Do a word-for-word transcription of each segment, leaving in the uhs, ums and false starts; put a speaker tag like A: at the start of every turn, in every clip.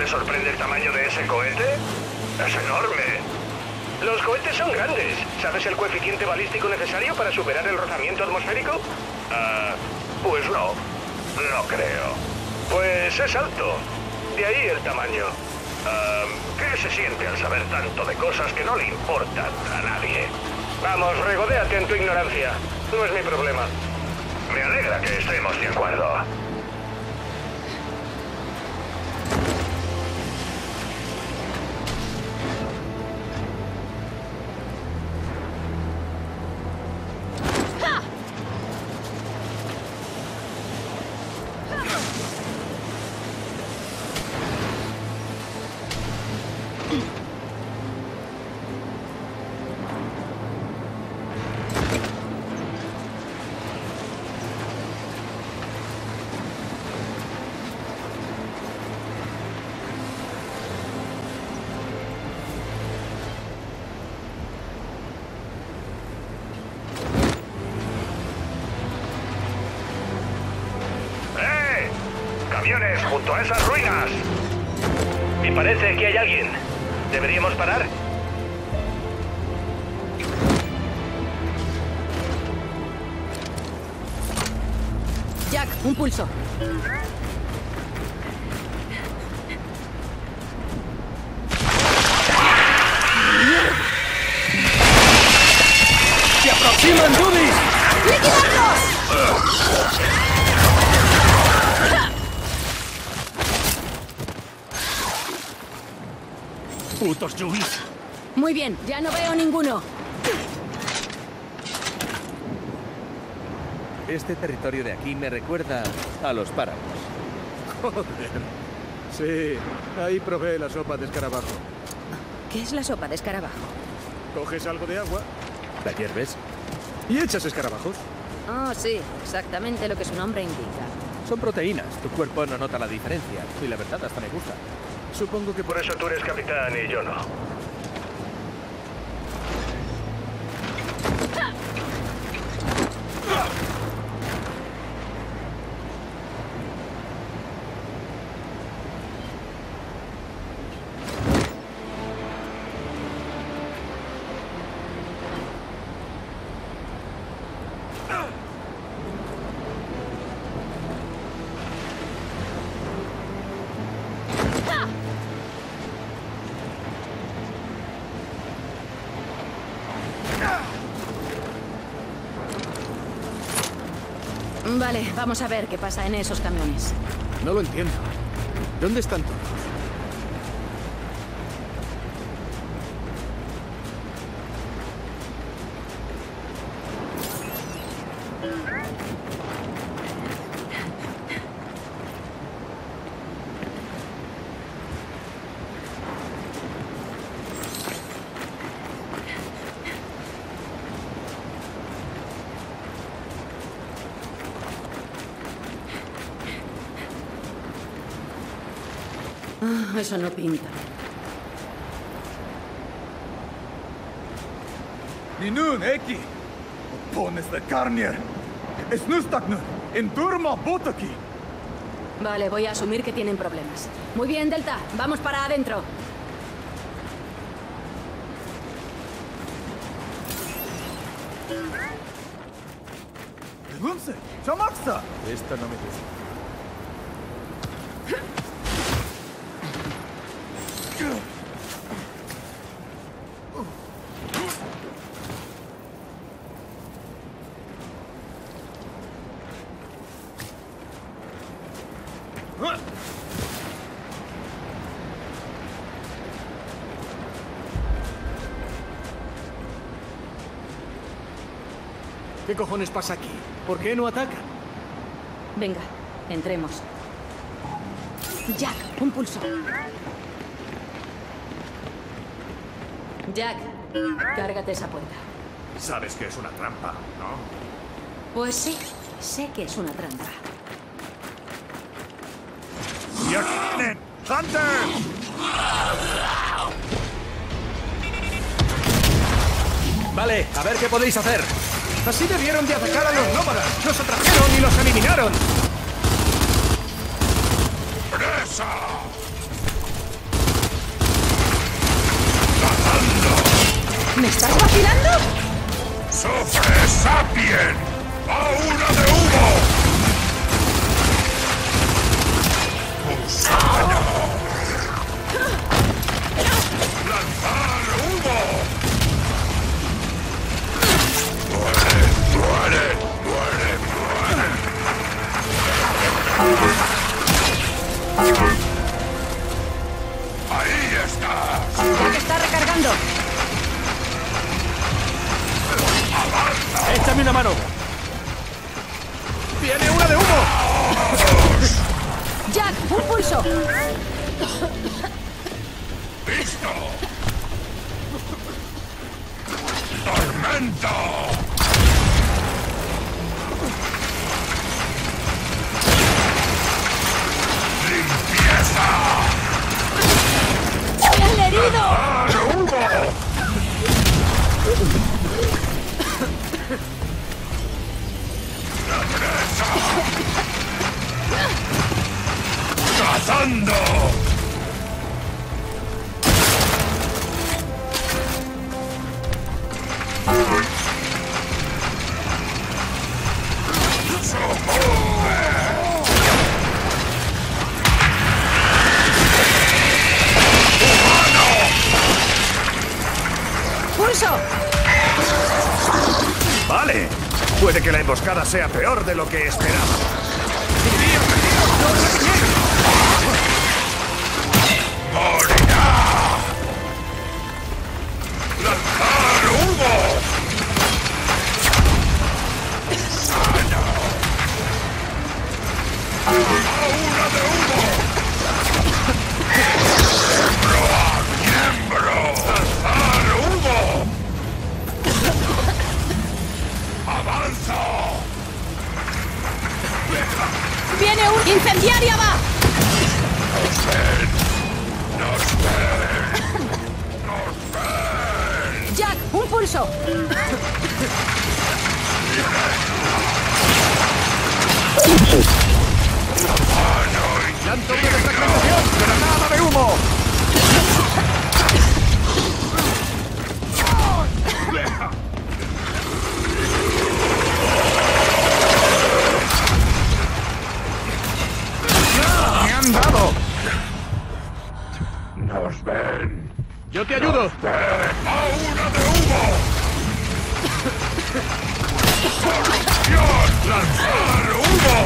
A: sorprende el tamaño de ese cohete? Es enorme. Los cohetes son grandes. ¿Sabes el coeficiente balístico necesario para superar el rozamiento atmosférico? Ah, pues no. No creo. Pues es alto. De ahí el tamaño. Ah, ¿qué se siente al saber tanto de cosas que no le importan a nadie? Vamos, regodéate en tu ignorancia. No es mi problema. Me alegra que estemos de acuerdo. ¡Camiones junto a esas ruinas! Y parece que hay alguien. ¿Deberíamos parar?
B: Jack, un pulso.
C: ¡Se aproximan, Dudis!
B: ¡Liquidarlos!
C: ¡Putos Juvis!
B: Muy bien, ya no veo ninguno.
D: Este territorio de aquí me recuerda a los páramos.
C: Joder. Sí, ahí probé la sopa de escarabajo.
B: ¿Qué es la sopa de escarabajo?
C: Coges algo de agua
D: ¿La hierves?
C: y echas escarabajos.
B: Oh, sí, exactamente lo que su nombre indica.
D: Son proteínas. Tu cuerpo no nota la diferencia. Y la verdad hasta me gusta.
C: Supongo que por
A: Por eso tú eres capitán y yo no.
B: Vale, vamos a ver qué pasa en esos camiones.
C: No lo entiendo. ¿Dónde están todos?
B: Ah, eso no pinta.
E: Minun eki. Pones de Carnier. Snustaknu. En turma botaki.
B: Vale, voy a asumir que tienen problemas. Muy bien, Delta, vamos para adentro.
E: Lunse. Chamaksa.
C: Esta no me gusta. ¿Qué cojones pasa aquí? ¿Por qué no atacan?
B: Venga, entremos. Jack, un pulso. Jack, cárgate esa puerta.
F: Sabes que es una trampa, ¿no?
B: Pues sí, sé que es una trampa.
F: ¡Y aquí vienen! ¡Hunter!
D: Vale, a ver qué podéis hacer.
C: Así debieron de atacar a los nómadas. Los atrajeron y los eliminaron.
F: ¡Presa!
B: ¿Me estás vacilando?
F: ¡Sufre, Sapien! ¡A una de humo! ¡Gusano! ¡Lanzar humo! ¡Muere, muere, muere, muere! ¡Ahí estás!
B: Ya que está recargando.
D: ¡Échame una mano! ¡Viene una de humo!
B: Jack, un pulso.
F: ¡Listo! ¡Tormento! ¡Limpieza!
B: ¡Bien herido!
F: ¡Al humo! ¡La presa! ¡Cazando!
B: ¡Pulso!
F: Vale. Puede que la emboscada sea peor de lo que esperaba. ¡Morirá! ¡Lanzar humo! ¡Sana! ¡A una de humo! ¡Miembro a miembro! ¡Lanzar humo! ¡Avanza!
B: ¡Viene un incendiaria, va!
F: ¡Nos ven! ¡Nos ven! ¡Nos ven!
B: Jack, un pulso.
D: ¡Lanzo una defragmentación! ¡Granada de humo!
E: ¡Me han dado!
F: ¡Nos ven!
D: ¡Yo te ayudo!
F: ¡A una de humo! ¡Corrupción! ¡Lanzar humo!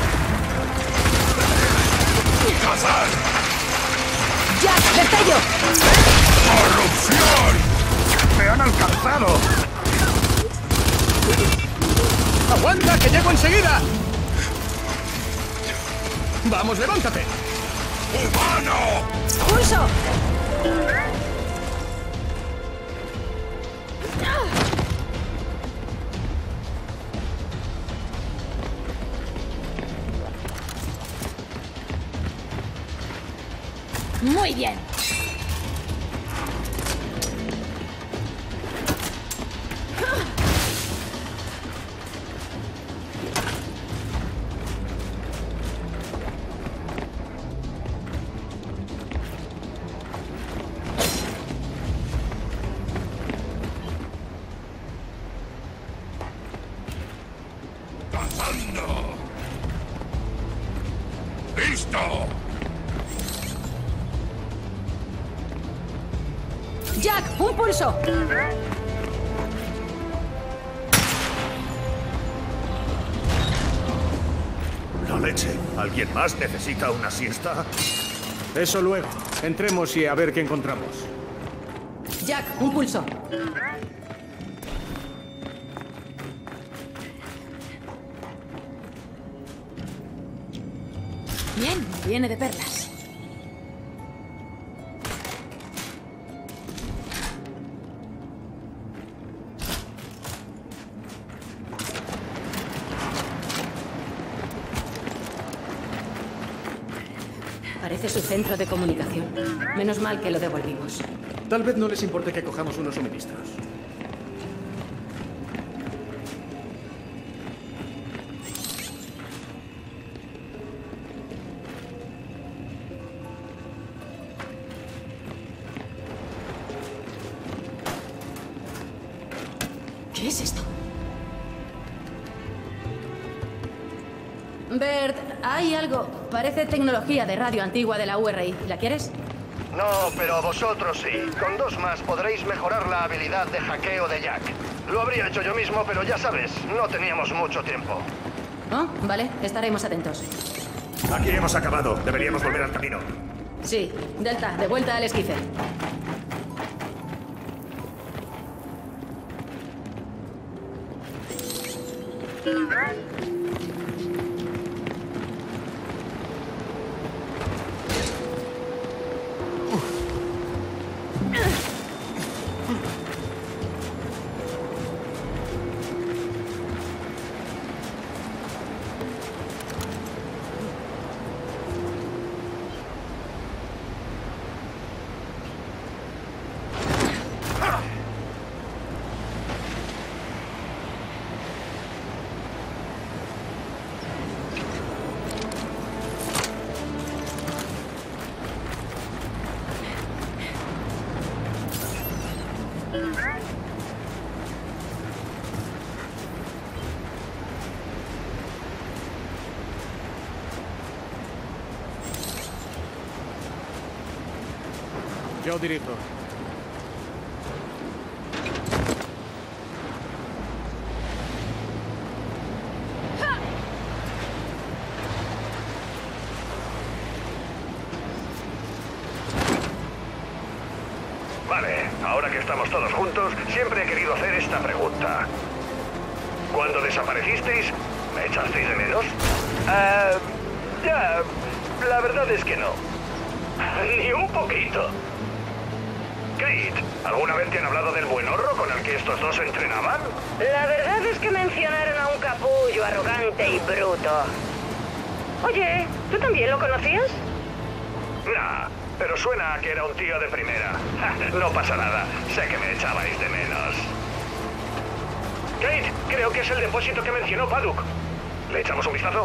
F: ¡Cazar!
B: Jack, destello.
F: ¡Corrupción!
E: ¡Me han alcanzado!
D: ¡Aguanta, que llego enseguida! ¡Vamos, levántate!
F: ¡Humano!
B: Pulso. Muy bien.
F: ¡Cazando! ¡Listo!
B: Jack, un pulso.
F: La leche. ¿Alguien más necesita una siesta?
C: Eso luego. Entremos y a ver qué encontramos.
B: Jack, un pulso. Bien, viene de perlas. Parece su centro de comunicación. Menos mal que lo devolvimos.
C: Tal vez no les importe que cojamos unos suministros.
B: ¿Qué es esto? Bert, hay algo. Parece tecnología de radio antigua de la U R I. ¿La quieres?
A: No, pero vosotros sí. Con dos más podréis mejorar la habilidad de hackeo de Jack. Lo habría hecho yo mismo, pero ya sabes, no teníamos mucho tiempo.
B: Oh, vale, estaremos atentos.
F: Aquí hemos acabado. Deberíamos volver al camino.
B: Sí, Delta, de vuelta al esquife.
C: Yo dirijo.
A: Vale, ahora que estamos todos juntos, siempre he querido hacer esta pregunta. ¿Cuándo desaparecisteis, me echasteis de menos? Ah, ya, la verdad es que no. Ni un poquito. Kate, ¿alguna vez te han hablado del buenorro con el que estos dos entrenaban?
G: La verdad es que mencionaron a un capullo arrogante y bruto. Oye, ¿tú también lo conocías?
A: Nah, pero suena a que era un tío de primera. No pasa nada, sé que me echabais de menos. Kate, creo que es el depósito que mencionó Paduk. ¿Le echamos un vistazo?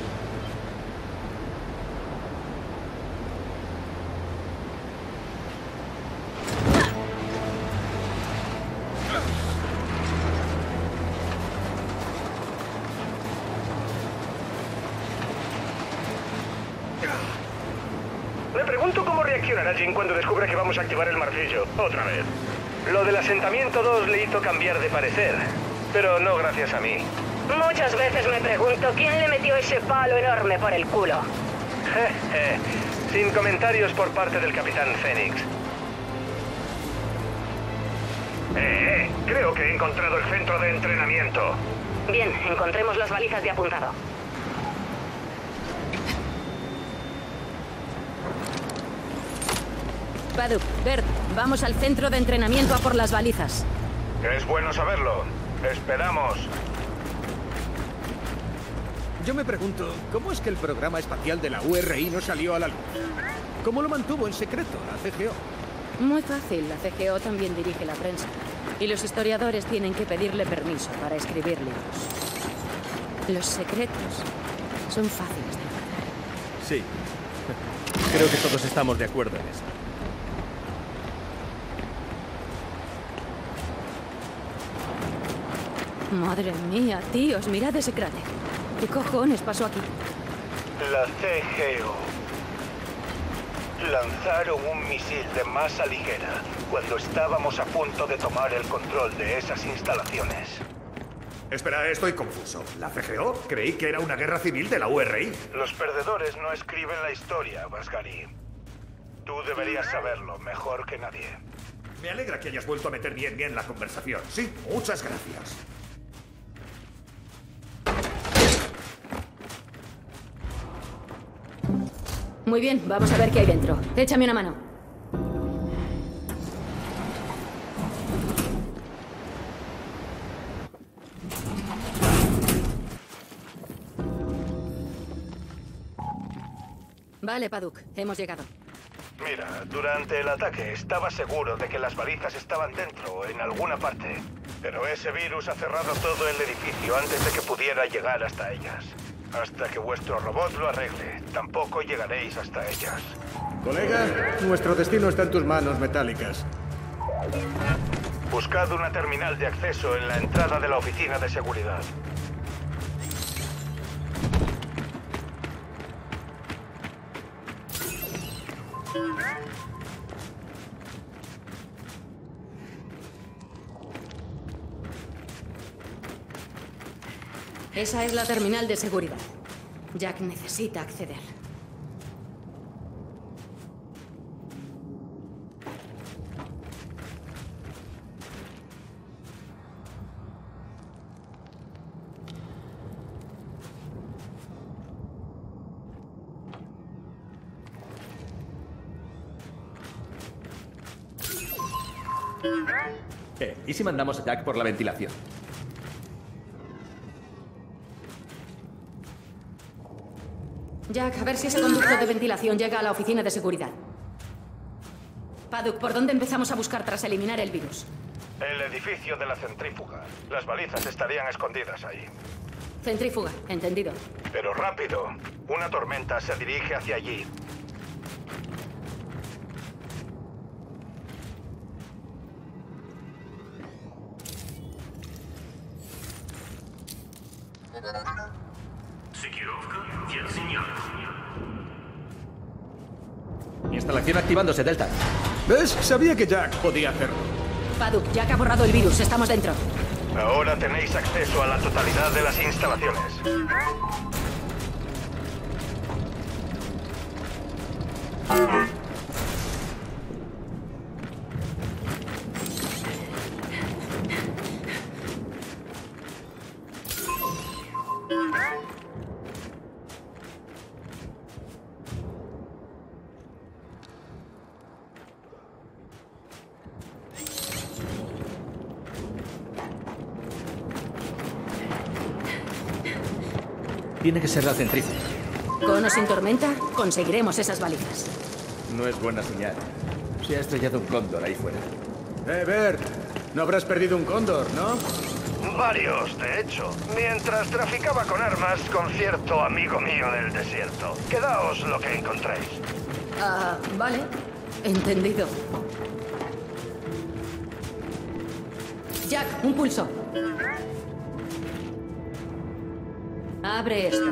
A: Me pregunto cómo reaccionará Jin cuando descubra que vamos a activar el martillo, otra vez. Lo del asentamiento dos le hizo cambiar de parecer, pero no gracias a mí.
G: Muchas veces me pregunto quién le metió ese palo enorme por el culo.
A: Sin comentarios por parte del Capitán Phoenix. Eh, eh, creo que he encontrado el centro de entrenamiento.
G: Bien, encontremos las balizas de apuntado.
B: Paduk, Bert, vamos al centro de entrenamiento a por las balizas.
A: Es bueno saberlo. Esperamos.
C: Yo me pregunto, ¿cómo es que el programa espacial de la U R I no salió a la luz? ¿Cómo lo mantuvo en secreto la C G O?
B: Muy fácil, la C G O también dirige la prensa. Y los historiadores tienen que pedirle permiso para escribir libros. Los secretos son fáciles de guardar.
D: Sí. Creo que todos estamos de acuerdo en eso.
B: Madre mía, tíos, mirad ese cráter. ¿Qué cojones pasó aquí?
H: La C G O lanzaron un misil de masa ligera cuando estábamos a punto de tomar el control de esas instalaciones.
F: Espera, estoy confuso. ¿La C G O? Creí que era una guerra civil de la U R I.
H: Los perdedores no escriben la historia, Vasgari. Tú deberías saberlo mejor que nadie.
F: Me alegra que hayas vuelto a meter bien bien la conversación. Sí, muchas gracias.
B: Muy bien, vamos a ver qué hay dentro. Échame una mano. Vale, Paduk, hemos llegado.
H: Mira, durante el ataque estaba seguro de que las balizas estaban dentro, en alguna parte. Pero ese virus ha cerrado todo el edificio antes de que pudiera llegar hasta ellas. Hasta que vuestro robot lo arregle, tampoco llegaréis hasta ellas.
C: Colega, nuestro destino está en tus manos metálicas.
H: Buscad una terminal de acceso en la entrada de la oficina de seguridad.
B: Esa es la terminal de seguridad. Jack necesita acceder.
D: Eh, ¿y si mandamos a Jack por la ventilación?
B: Jack, a ver si ese conducto de ventilación llega a la oficina de seguridad. Paddock, ¿por dónde empezamos a buscar tras eliminar el virus?
H: El edificio de la centrífuga. Las balizas estarían escondidas ahí.
B: Centrífuga, entendido.
H: Pero rápido. Una tormenta se dirige hacia allí.
D: Instalación activándose, Delta.
C: ¿Ves? Sabía que Jack podía hacerlo.
B: Paddock, Jack ha borrado el virus. Estamos dentro.
H: Ahora tenéis acceso a la totalidad de las instalaciones.
D: Tiene que ser la centrífuga.
B: Con o sin tormenta, conseguiremos esas balizas.
D: No es buena señal. Se ha estrellado un cóndor ahí fuera.
C: Eh, Bert, no habrás perdido un cóndor, ¿no?
H: Varios, de hecho. Mientras traficaba con armas con cierto amigo mío del desierto. Quedaos lo que encontréis.
B: Ah, vale. Entendido. Jack, un pulso. Abre esto.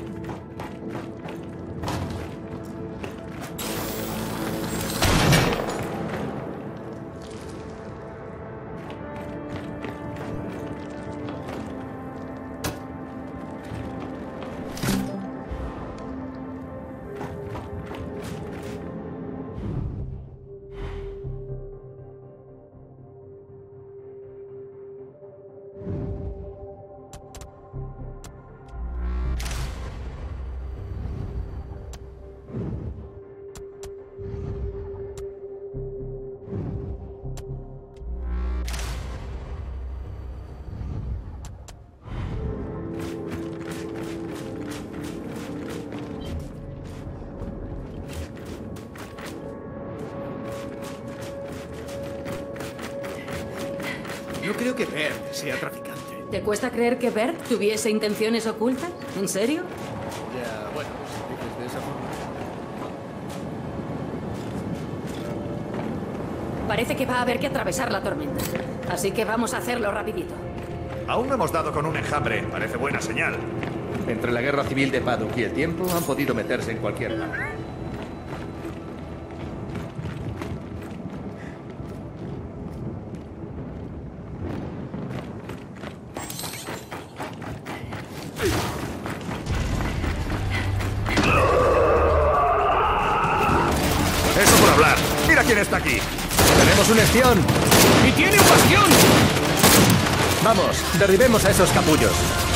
C: No creo que Bert sea traficante.
B: ¿Te cuesta creer que Bert tuviese intenciones ocultas? ¿En serio?
C: Ya, bueno, si dices de esa forma.
B: Parece que va a haber que atravesar la tormenta. Así que vamos a hacerlo rapidito.
F: Aún no hemos dado con un enjambre. Parece buena señal.
D: Entre la guerra civil de Paddock y el tiempo, han podido meterse en cualquier lado.
F: Eso por hablar. Mira quién está aquí.
D: ¡Tenemos un espión!
C: ¡Y tiene un bastión!
D: ¡Vamos! ¡Derribemos a esos capullos!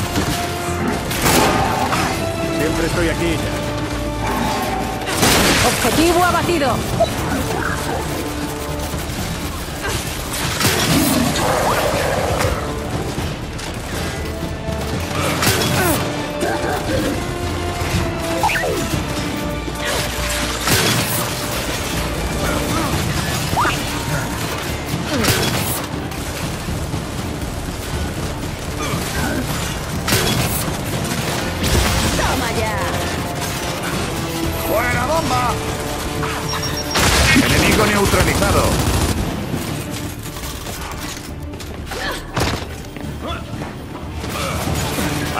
C: Siempre estoy aquí.
B: Objetivo abatido. Toma ya.
F: ¡Buena bomba! Enemigo neutralizado.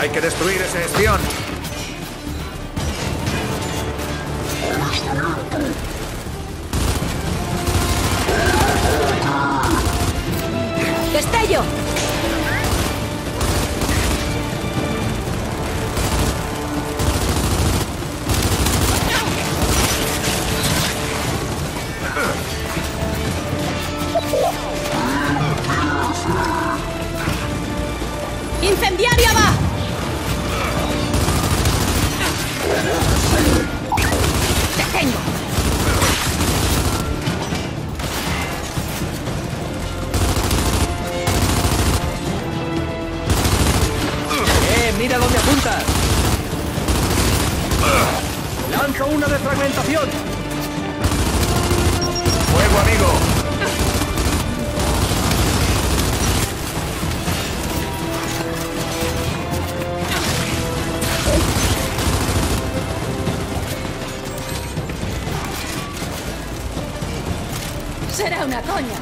F: Hay que destruir ese espión.
B: ¡Destello! ¡Incendiaria va! ¡Te tengo!
D: ¡Eh, mira dónde apuntas! ¡Lanzo una de fragmentación!
F: ¡Fuego, amigo!
B: Será una coña.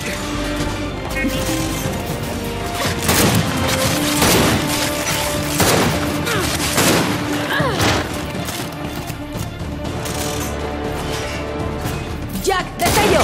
B: Jack, destello.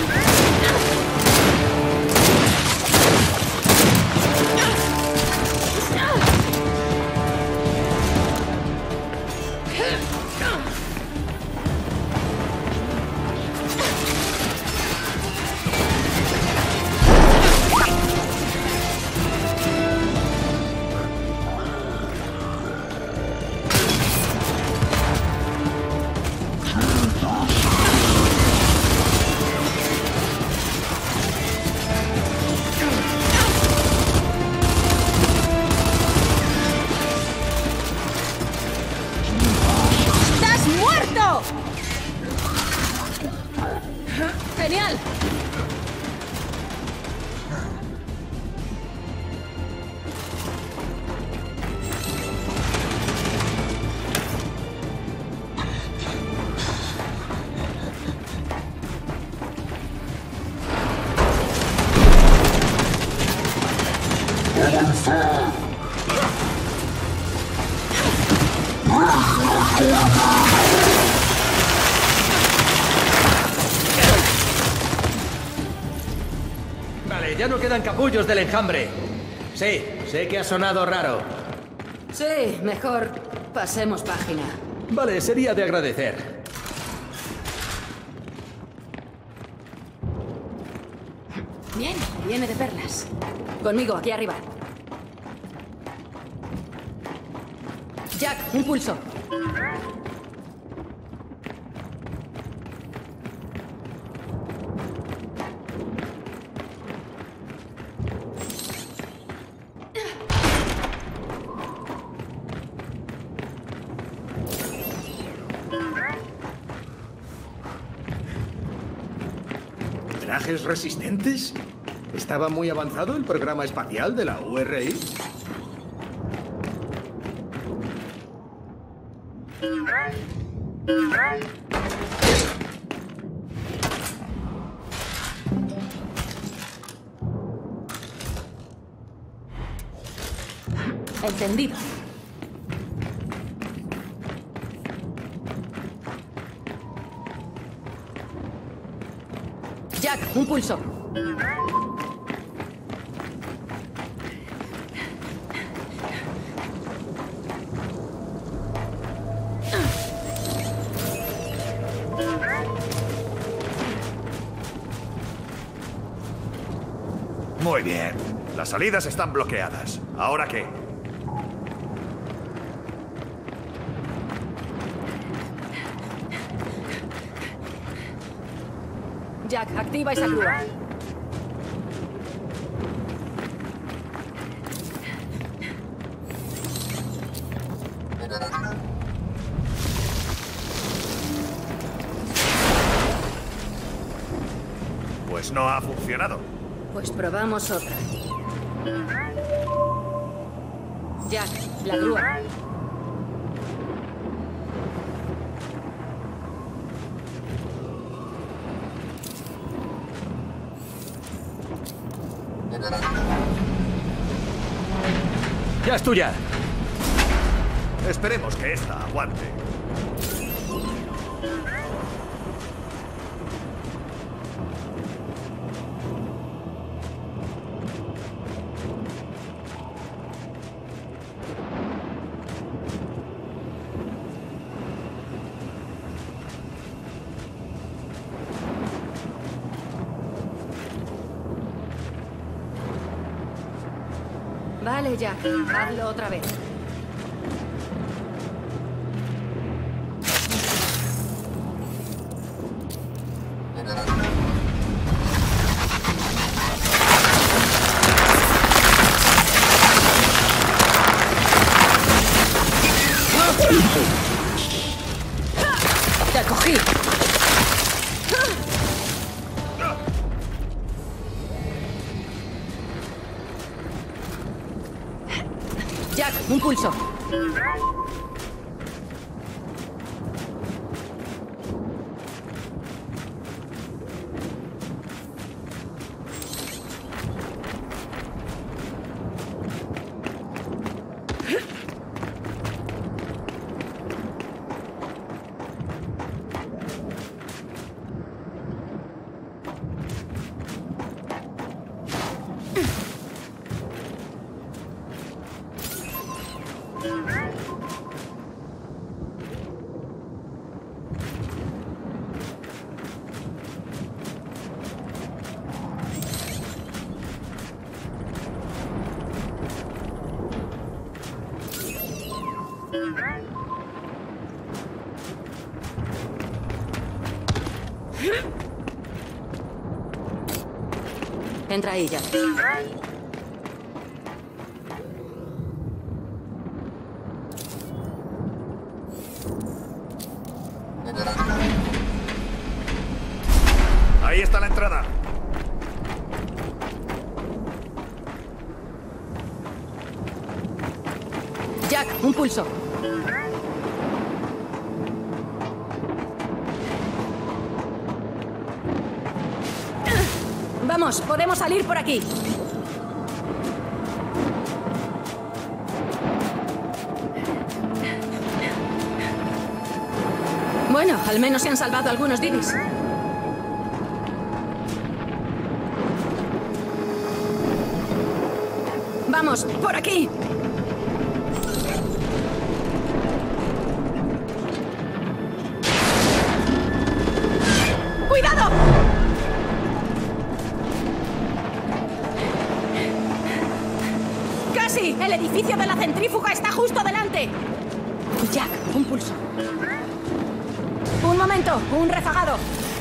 B: ¡Genial!
D: Vale, ya no quedan capullos del enjambre. Sí, sé que ha sonado raro.
B: Sí, mejor pasemos página.
D: Vale, sería de agradecer.
B: Bien, viene de perlas. Conmigo, aquí arriba. Jack, un pulso.
C: ¿Trajes resistentes? ¿Estaba muy avanzado el programa espacial de la U R I?
B: Entendido. Jack, un pulso.
F: Muy bien. Las salidas están bloqueadas. ¿Ahora qué?
B: Jack, activa esa grúa.
F: Pues no ha funcionado.
B: Pues probamos otra. Jack, la grúa.
D: ¡Ya es tuya!
F: Esperemos que esta aguante.
B: Vale, Jack. Hazlo otra vez. ¡Te cogí! Jack, un pulso. Entra ahí, Jack.
F: Ahí está la entrada.
B: Jack, un pulso. Vamos, podemos salir por aquí. Bueno, al menos se han salvado algunos divis. Vamos, por aquí. ¡Cuidado! ¡Casi! El edificio de la centrífuga está justo delante. Jack, un pulso. Un momento, un rezagado.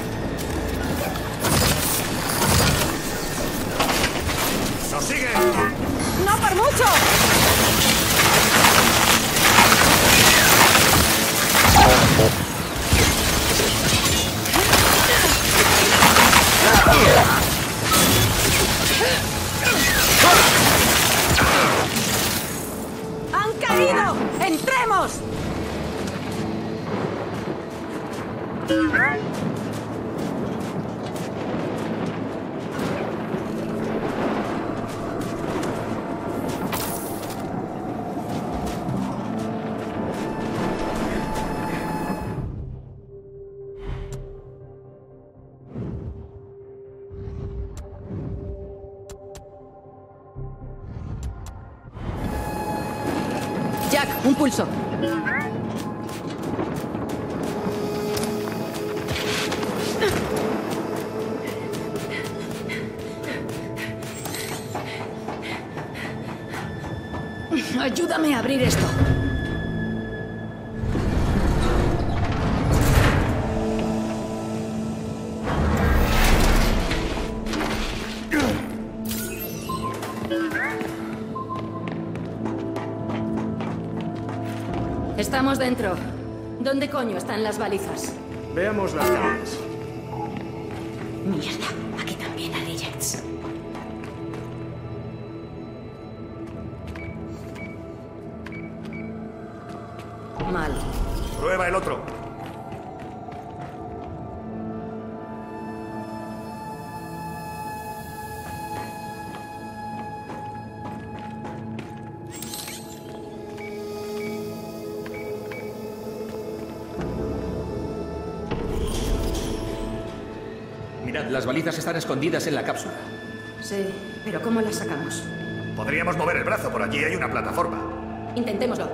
F: ¡Nos sigue!
B: ¡No por mucho! ¡Han caído! ¡Entremos! Jack, un pulso. Ayúdame a abrir esto. Estamos dentro. ¿Dónde coño están las balizas?
F: Veamos las cámaras.
B: Mierda, aquí también hay rejects. Mal.
F: Prueba el otro.
D: las balizas están escondidas en la cápsula.
B: Sí, pero ¿cómo las sacamos?
F: Podríamos mover el brazo, por allí hay una plataforma.
B: Intentémoslo.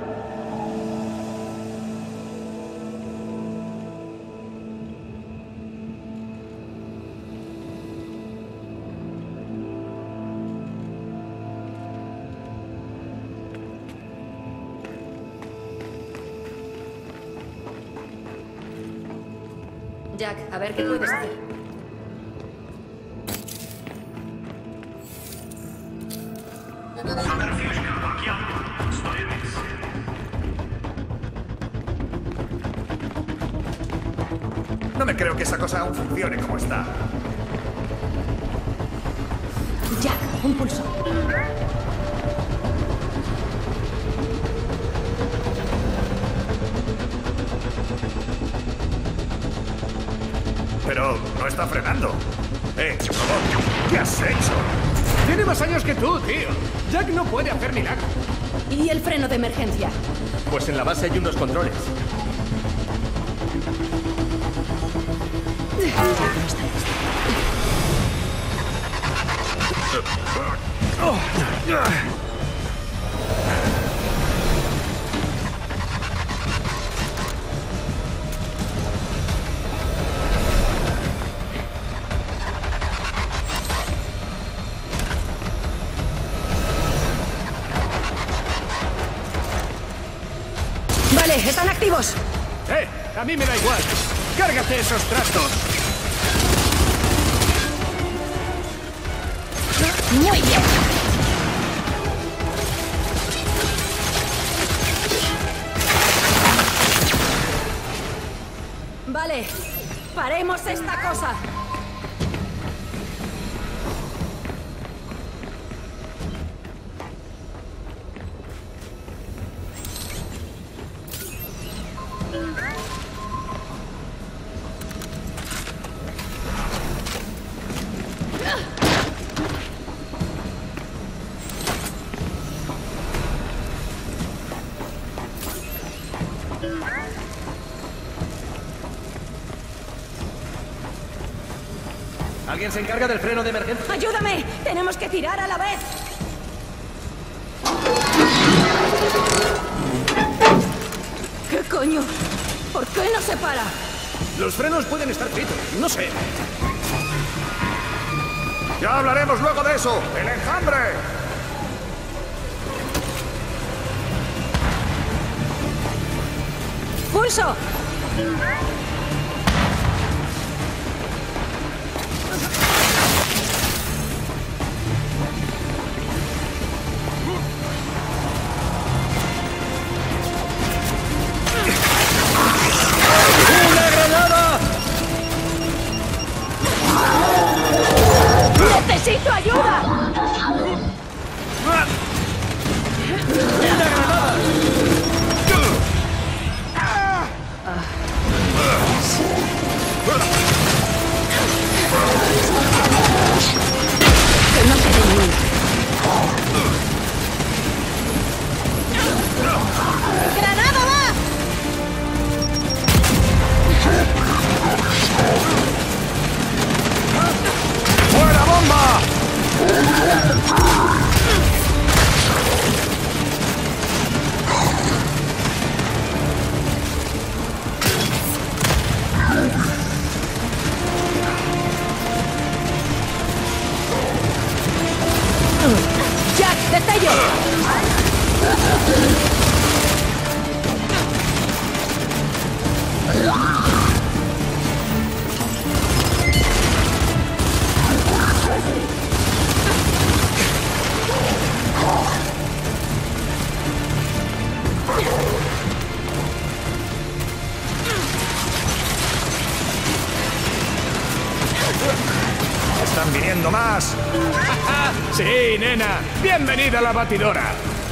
B: Jack, a ver qué puedes hacer.
F: No me creo que esa cosa aún funcione como está.
B: Jack, un pulso.
F: Pero no está frenando. Eh, robot, ¿qué has hecho?
C: Tiene más años que tú, tío. Jack no puede hacer milagros.
B: ¿Y el freno de emergencia?
D: Pues en la base hay unos controles.
B: Vale, están activos.
C: ¡Eh! A mí me da igual. ¡Cárgate esos trastos!
B: Muy bien. Vale, paremos esta cosa.
D: ¿Alguien se encarga del freno de emergencia?
B: ¡Ayúdame! ¡Tenemos que tirar a la vez! ¿Qué coño? ¿Por qué no se para?
C: Los frenos pueden estar fritos. No sé.
F: Ya hablaremos luego de eso. ¡El enjambre!
B: ¡Pulso! ¡Necesito ayuda! Que no quede ni una. ¡Granada va!
F: ¡Fuera bomba!
B: ¡Jack, destello!
F: ¡Están viniendo más!
C: Sí, nena. Bienvenida a la batidora.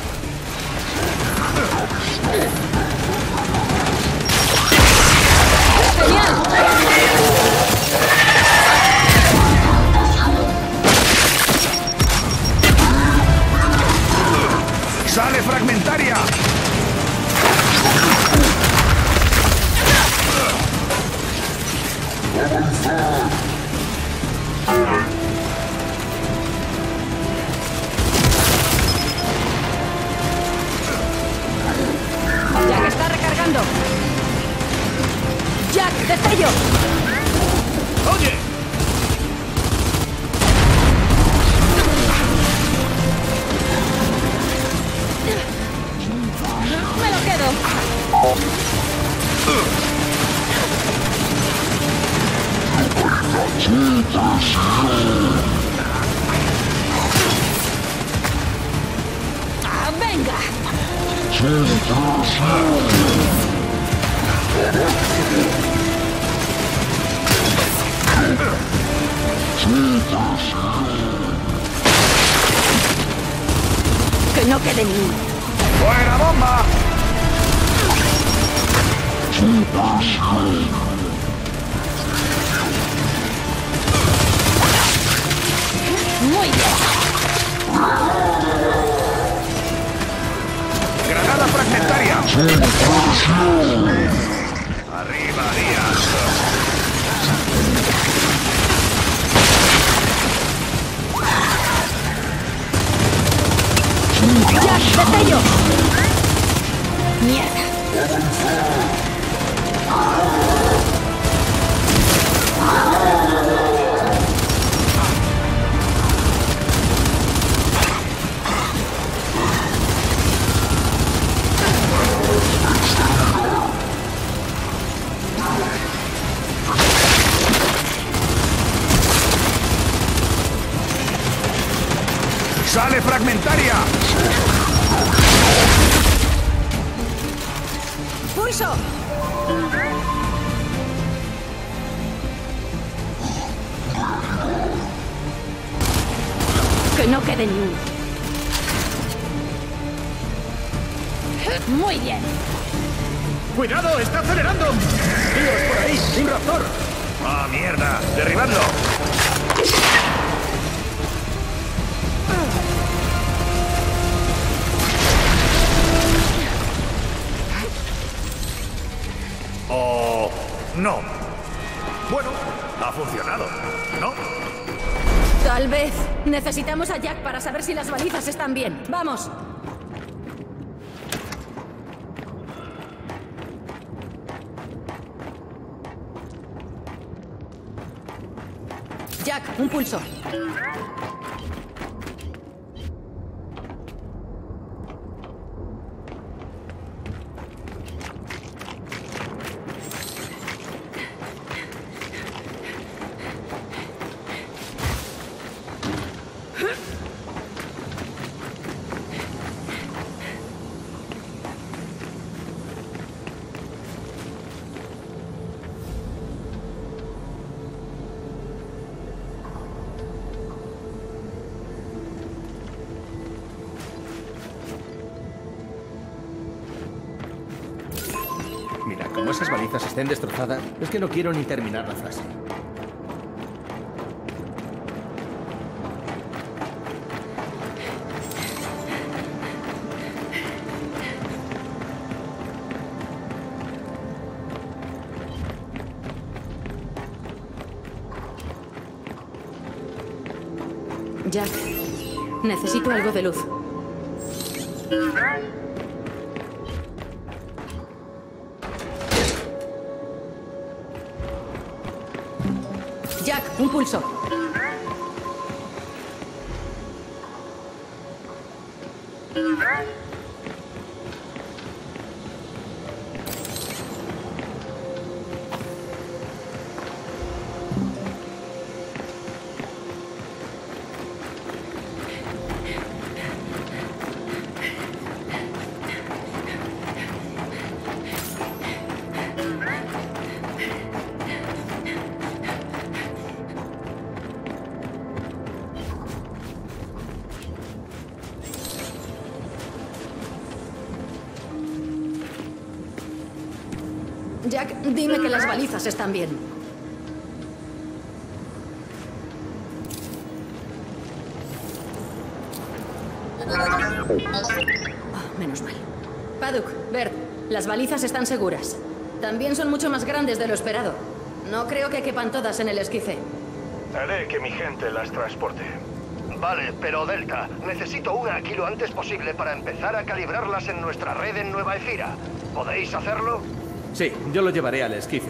F: ¡Sale fragmentaria!
B: Jack está recargando. Jack, destello.
C: ¡Oye!
B: Me lo quedo. ¡Ah, venga! Que no quede ni uno.
E: ¡Fuera bomba!
B: Muy bien.
E: ¡Granada fragmentaria! ¡Arriba, Díaz!
B: Jack, destello. Mierda.
E: ¡Sale fragmentaria!
B: ¡Pulso! Que no quede ni uno. Muy bien.
C: ¡Cuidado! ¡Está acelerando! ¡Tíos, por ahí! ¡Un raptor!
E: ¡Ah, mierda! ¡Derribadlo! ¡Oh! ¡No! Bueno, ha funcionado, ¿no?
B: Tal vez. Necesitamos a Jack para saber si las balizas están bien. ¡Vamos! Jack, un pulso.
D: Mira, como esas balizas estén destrozadas, es que no quiero ni terminar la frase.
B: Jack, necesito algo de luz. Jack, un pulso. Jack, dime que las balizas están bien. Oh, menos mal. Paduk, Bert, las balizas están seguras. También son mucho más grandes de lo esperado. No creo que quepan todas en el esquife.
H: Haré que mi gente las transporte.
A: Vale, pero Delta, necesito una aquí lo antes posible para empezar a calibrarlas en nuestra red en Nueva Ecira. ¿Podéis hacerlo?
D: Sí, yo lo llevaré al esquife.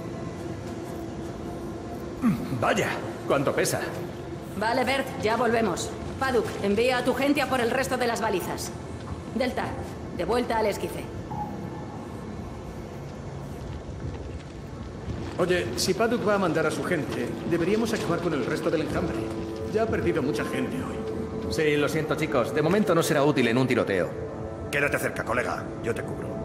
D: Vaya, ¿cuánto pesa?
B: Vale, Bert, ya volvemos. Paduk, envía a tu gente a por el resto de las balizas. Delta, de vuelta al esquife.
C: Oye, si Paduk va a mandar a su gente, deberíamos acabar con el resto del enjambre. Ya ha perdido mucha gente hoy.
D: Sí, lo siento, chicos. De momento no será útil en un tiroteo.
E: Quédate cerca, colega. Yo te cubro.